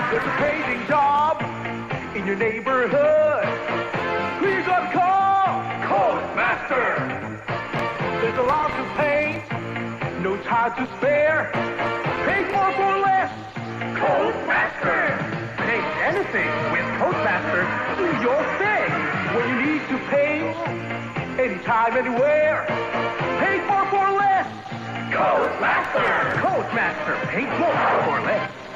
There's a painting job in your neighborhood. Who you gonna call? Coat Master. There's a lot to paint, no time to spare. Paint more for less. Coat Master. Paint anything with Coat Master. Do your thing. When you need to paint, anytime, anywhere. Paint more for less. Coat Master. Coat Master. Paint more for less.